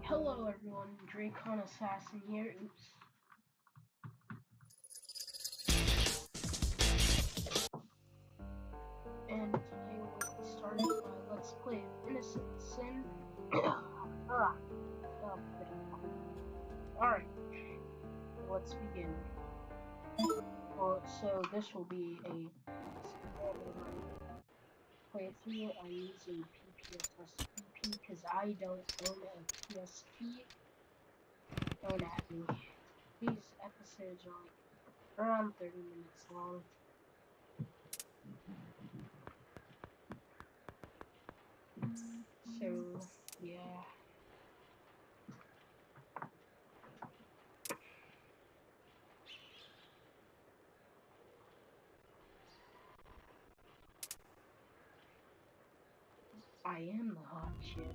Hello everyone, Dracon Assassin here. Oops. And today we'll be starting my Let's Play of Innocent Sin. Alright, let's begin. Well, so this will be a playthrough. I'm using PPSSPP because I don't own a PSP. Don't at me. These episodes are like around 30 minutes long. So, yeah. I am the hot shit.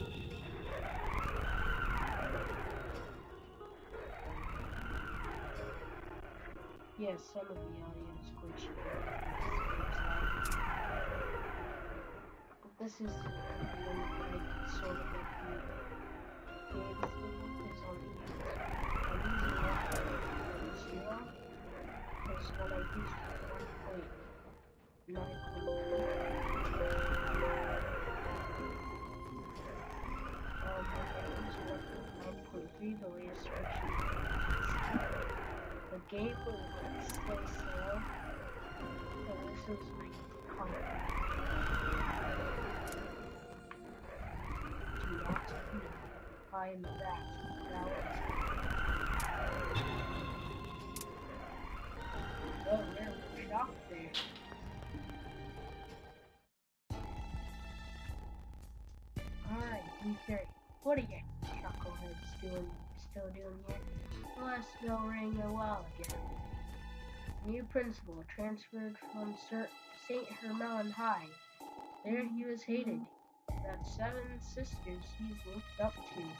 Yes, some of the audio is glitchy. But this is the like sort of like the game because I'm using 1.0 because when I used 1.9 9.3, the latest version, the game was still slow, so this is like I'm that. Oh, there's a shop there. Alright, D3. What are you chuckleheads still doing here? The last bell rang a while ago. New principal transferred from St. Hermelin High. There he was hated. Got 7 sisters he's looked up to.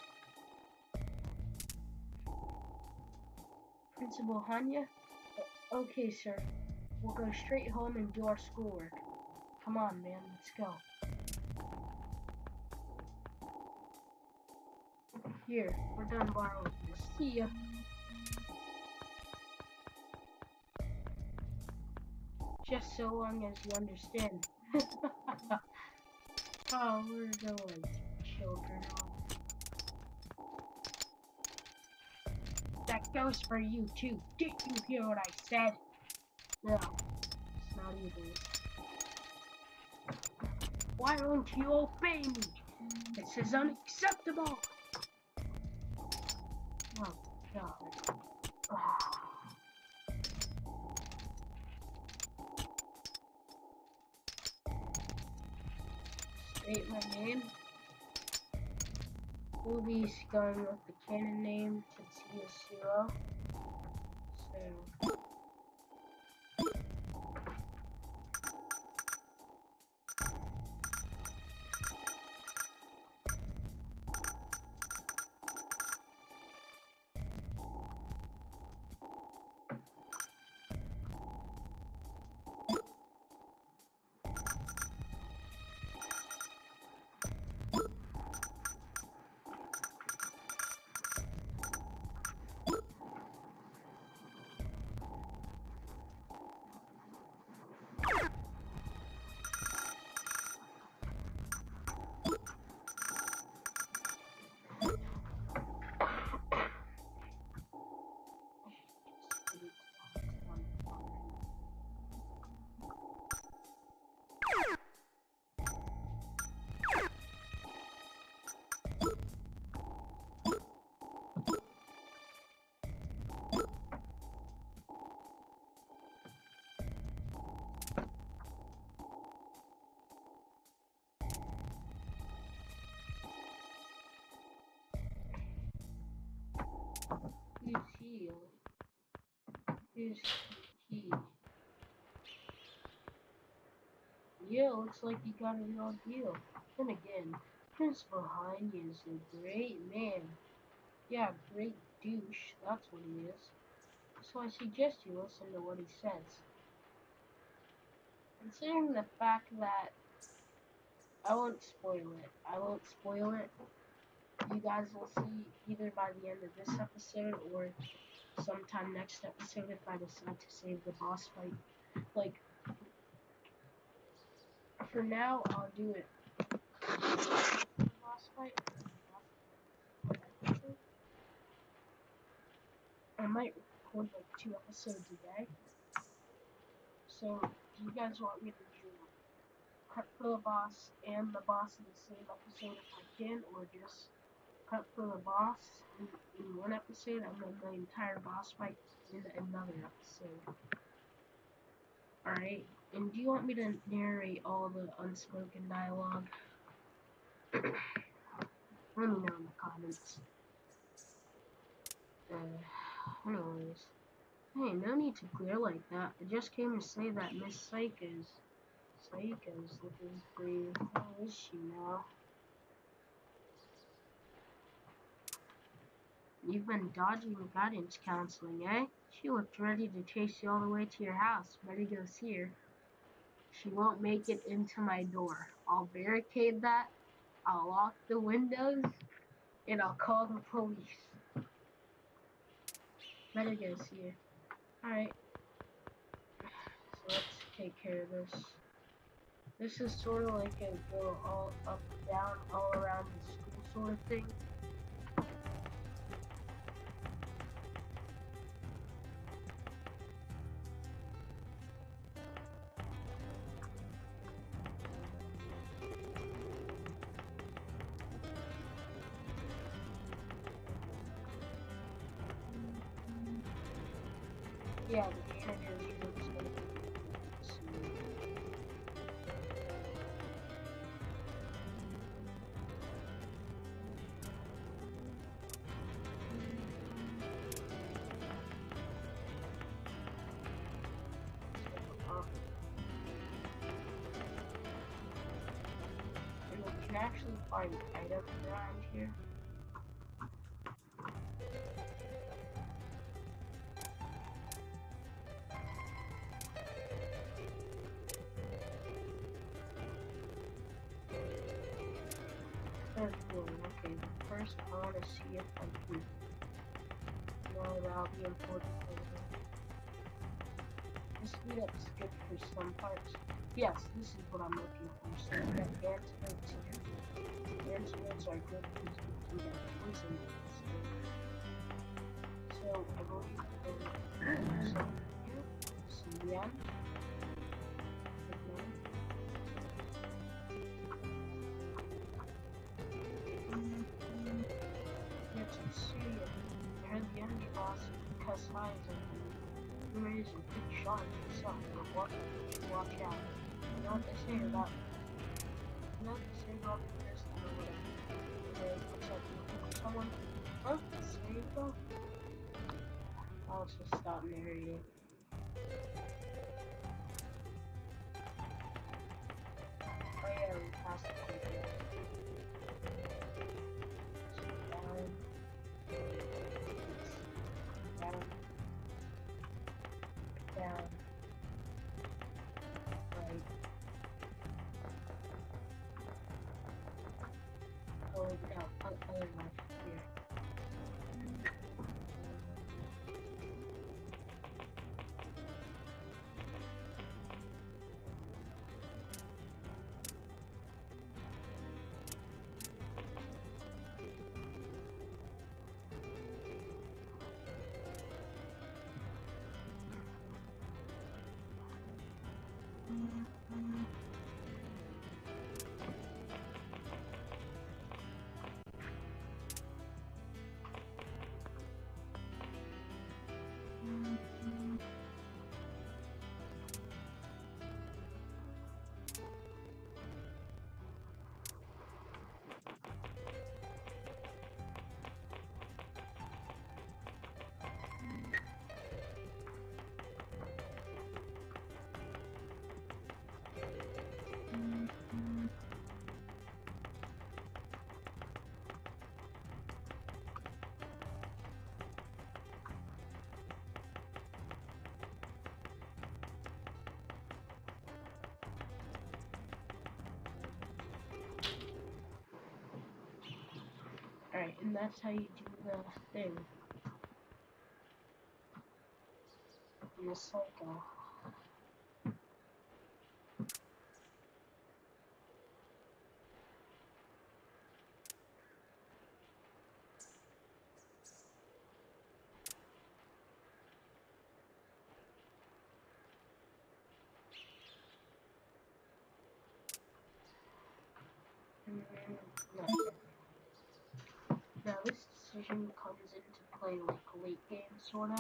Principal Hanya? Okay, sir. We'll go straight home and do our schoolwork. Come on, man. Let's go. Here, we're done borrowing this. See ya. Just so long as you understand. Oh, we're going, children. That goes for you too. Did you hear what I said? No, it's not even. Why won't you obey me? This is unacceptable. Oh God. State my name. We'll be going with the canon name Tetsuya. So. Who's he? Yeah, looks like he got a real deal. Then again, Principal Hind is a great man. Yeah, great douche, that's what he is. So I suggest you listen to what he says. Considering the fact that I won't spoil it. you guys will see either by the end of this episode or sometime next episode if I decide to save the boss fight. Like, for now, I'll do it. The boss fight. I might record like 2 episodes a day. So, do you guys want me to do prep for the boss and the boss in the same episode if I can, or just prep for the boss in one episode and then the entire boss fight in another episode? Alright, and do you want me to narrate all the unspoken dialogue? Let me know in the comments. Anyways. Hey, no need to glare like that. I just came to say that Miss Psycho's looking pretty. How is she now? You've been dodging guidance counseling, eh? She looked ready to chase you all the way to your house. Better go see her. She won't make it into my door. I'll barricade that, I'll lock the windows, and I'll call the police. Better go see her. Alright, so let's take care of this. This is sort of like a go all up, down, all around the school sort of thing. Yeah, the janitor's room's gonna be soon. And we can actually find items around here. Third floor. Okay, but first I want to see if I can. No, that'll be important later. This speed up is good for some parts. Yes, this is what I'm looking for. So we got antidotes here. Antidotes are good because we can get poison. So I believe there's some here. Some yen. I heard the enemy boss cuss highs and he raised a big shot at himself, but watch out. You know what they say about the person or whatever. What's up, looking for someone? Huh? There you go. I'll just stop narrating. Oh yeah, we passed the point. Down, right, oh no, other left here. And that's how you do the thing. Just like no. Now this decision comes into play like late game, sorta.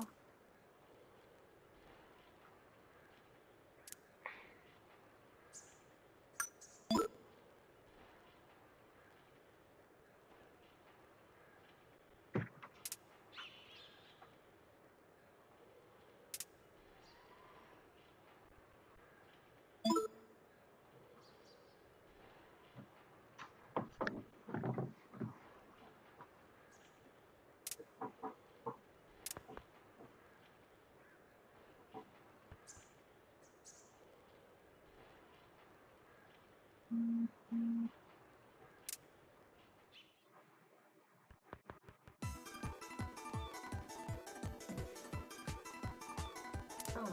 Oh,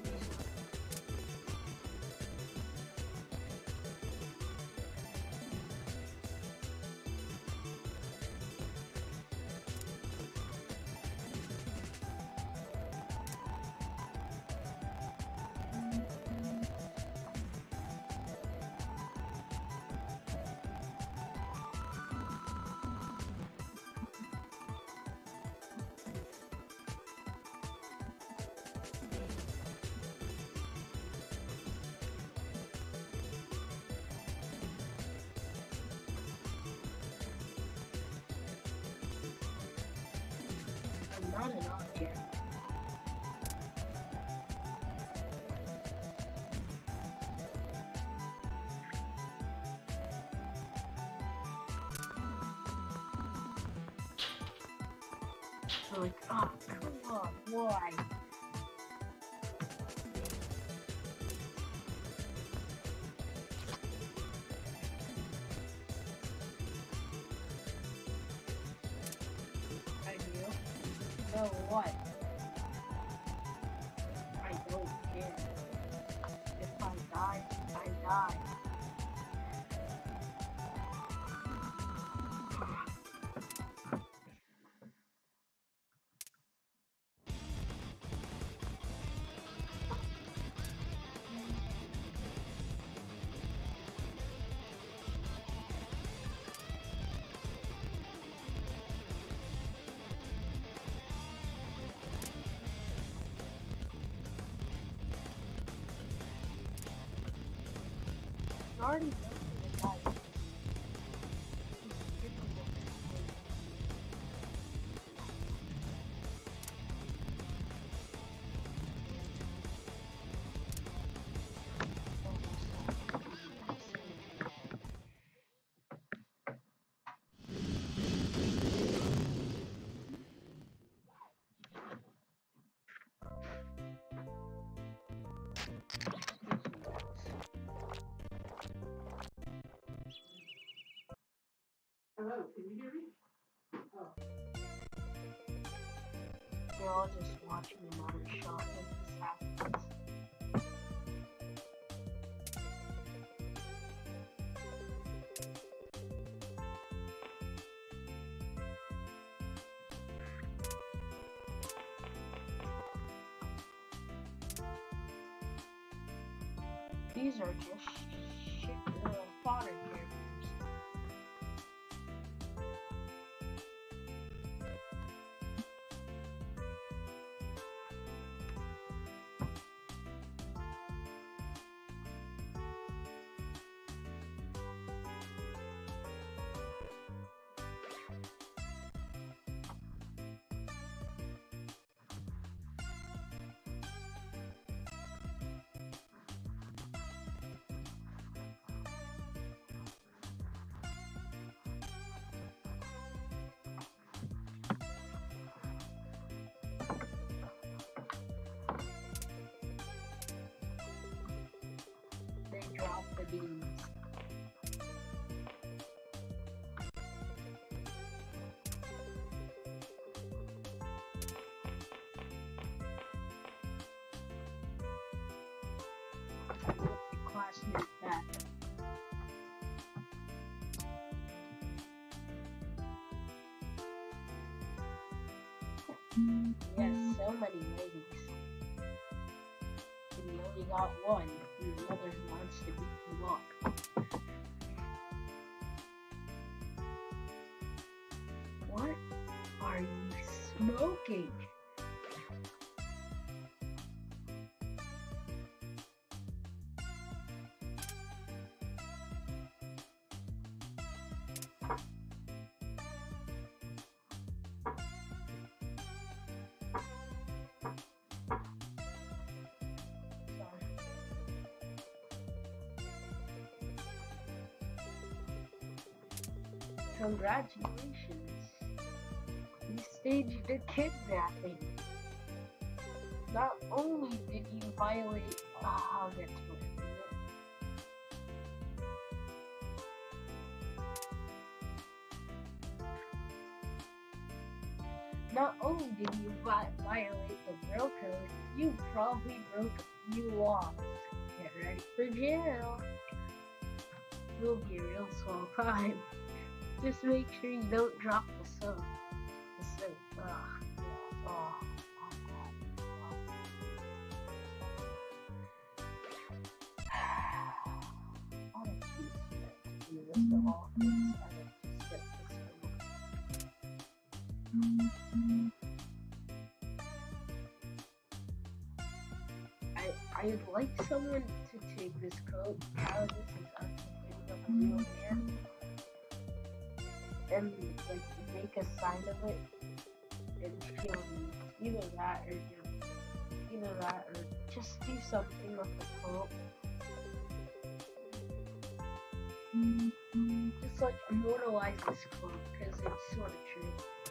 I'm not an object. So like, oh, come on, why? I do. So what? I don't care. If I die, I die. It's already done for the guy. Hello, can you hear me? Oh. We're all just watching another shot of this happens. These are just fodder characters. They drop the beans. Yes, so many ladies. And you only got one, and your mother wants to beat you up. What are you smoking? Congratulations. You staged a kidnapping. Not only did you violate... I'll get to it in a minute. Not only did you violate the bro code, you probably broke a few laws. Get ready for jail. It'll be a real small time. Just make sure you don't drop the soap. The soap. I'd like someone to take this coat. How this is unfitting of a real man. And like make a sign of it and kill me. Either that or just do something with the coat. Just like immortalize this quote because it's sort of true.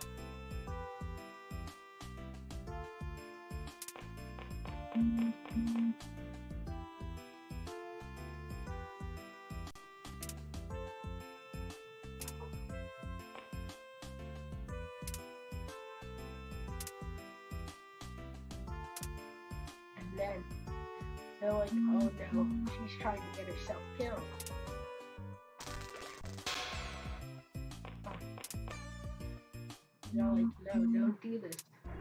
And then they're like, oh no, she's trying to get herself killed. They're like, no, don't do this.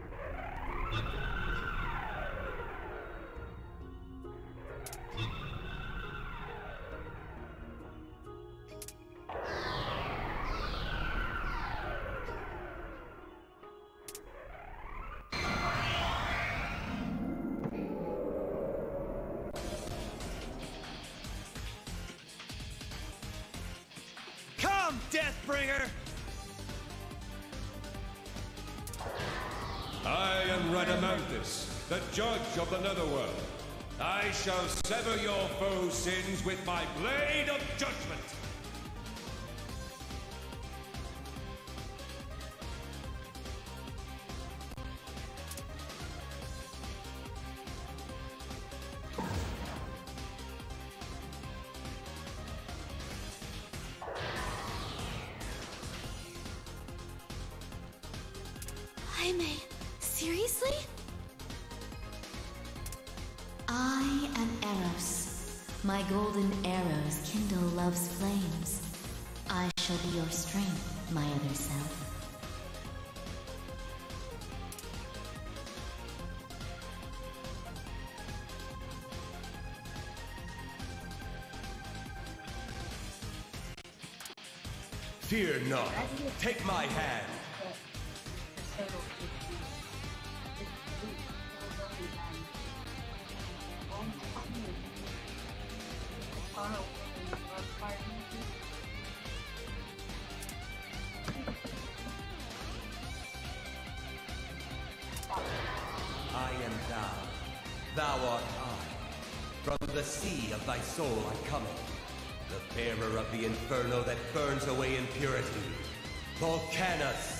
Come, Deathbringer! I am Radamanthus, the judge of the Netherworld. I shall sever your foes' sins with my blade of judgment. Jaime, seriously? I am Eros. My golden arrows kindle love's flames. I shall be your strength, my other self. Fear not. Take my hand. I am thou. Thou art I. From the sea of thy soul I cometh. The bearer of the inferno that burns away impurity. Volcanus!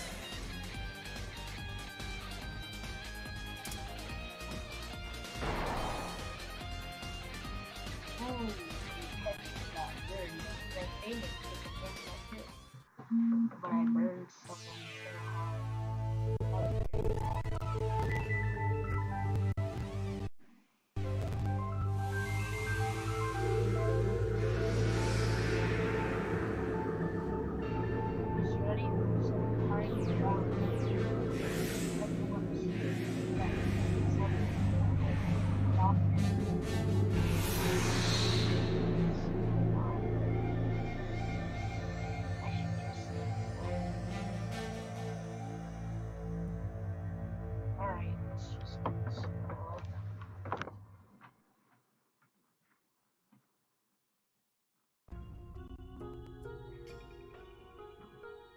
But I burned something so hard. Just ready for some time.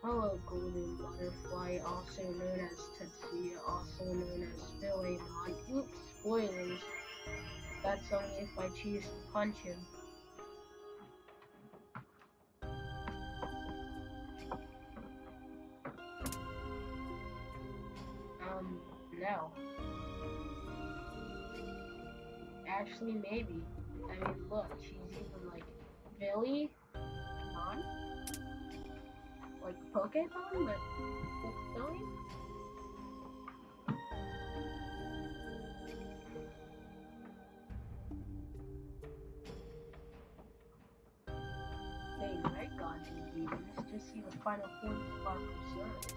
Hello, golden butterfly, also known as Tetsuya, also known as Philemon. Oops, spoilers. That's only if I choose to punch him. No. Actually, maybe. I mean, look, she's even like, Billy? Mon? Like Pokemon, but with Billy? Hey, night gods and demons, just see the final forms of our preserve.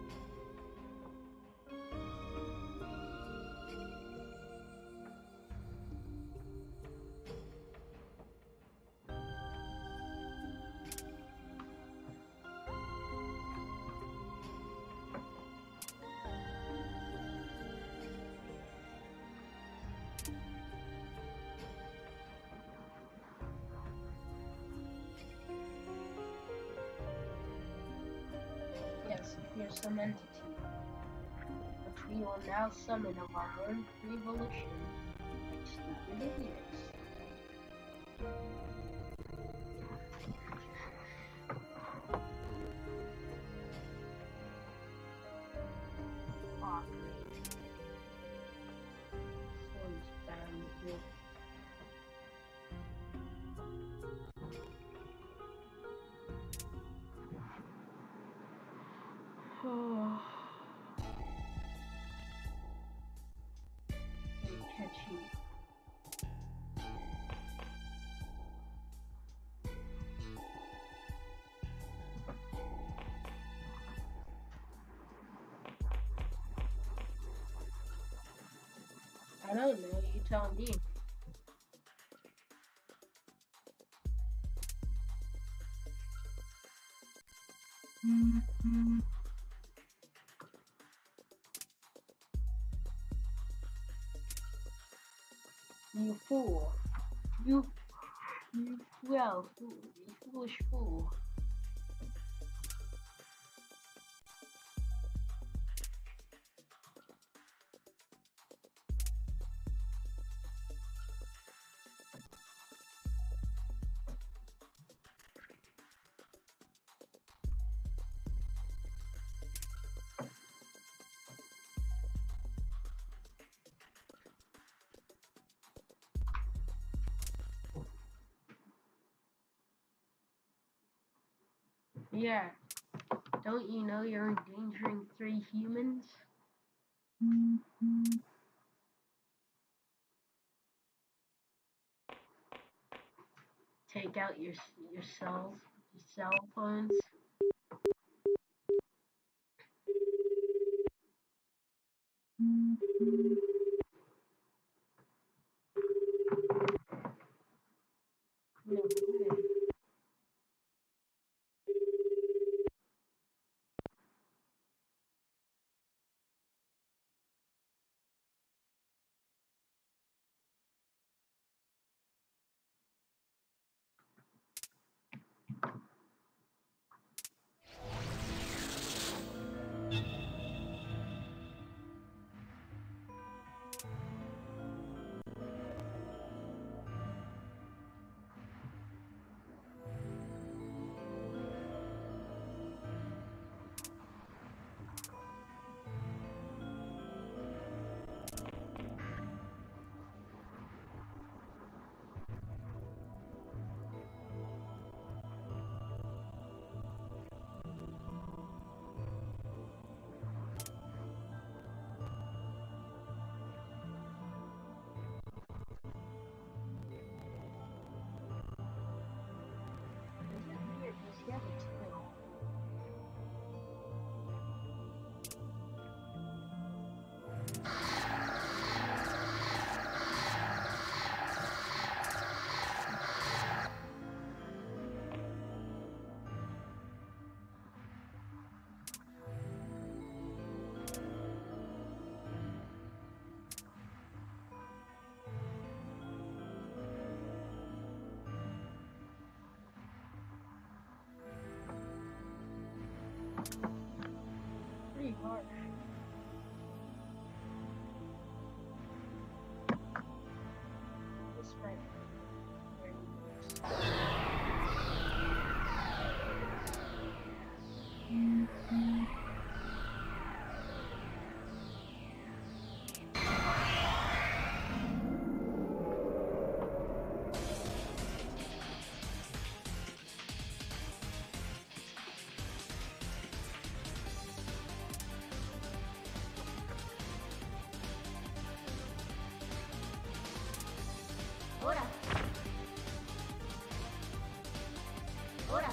Yes, fear some entity, which we will now summon of our own free volition, like stupid idiots. Fuck. This one's bound to. Catchy. I don't know, you tell me. You fool. You well, fool. You foolish fool. Yeah. Don't you know you're endangering 3 humans? Take out your cell phones. No way. Pretty hard. This might be very Ahora. Ahora.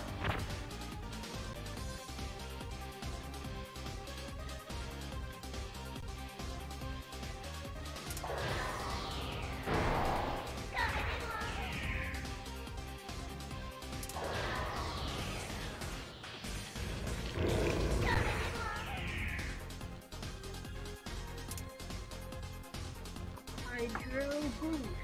Hydro boost.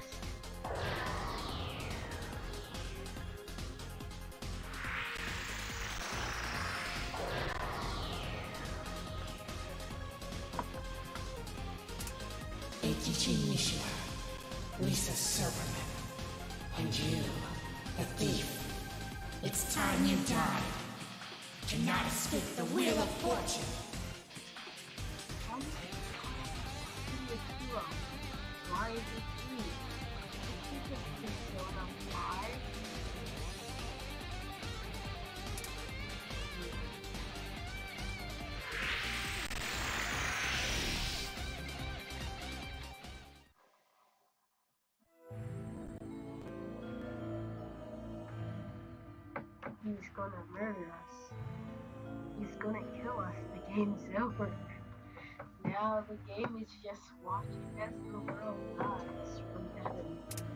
Lisa Silverman. And you, the thief. It's time you died. Cannot escape the wheel of fortune. Why is it 3? You can Persona 5. He's gonna murder us. He's gonna kill us. The game's over. Now the game is just watching as the world dies from heaven.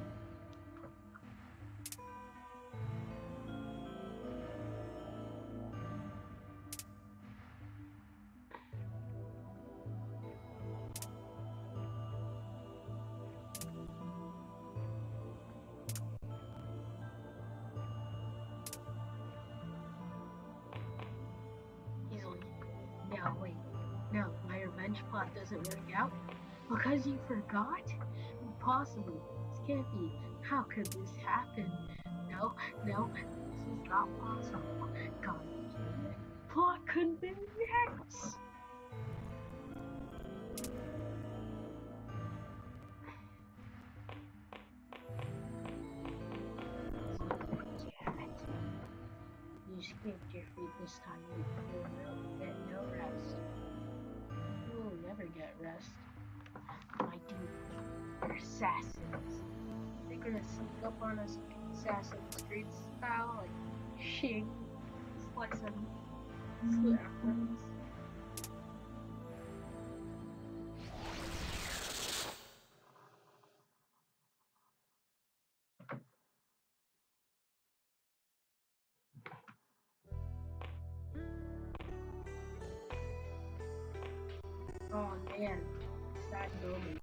Now wait, no, my revenge plot doesn't work out? Because you forgot? Impossible. This can't be. How could this happen? No, this is not possible. God, plot convenience! Damn it. You escaped your fate this time. You'll get no rest. You will never get rest. My dude, they're assassins. They're gonna sneak up on us like Assassin's Creed style, like shing, slice them, slit our throats. Oh man, sad moment.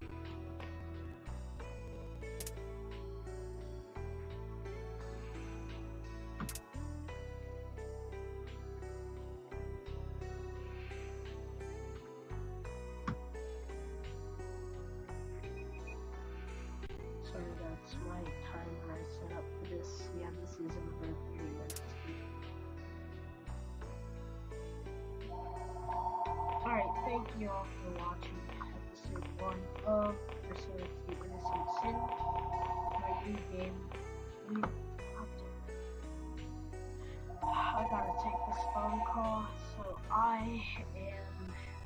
Sorry, that's my timer I set up for this. Yeah, this is a birthday event. Alright, thank you all for watching episode 1 of Persona 2 Innocent Sin, my new game. I gotta take this phone call, so I am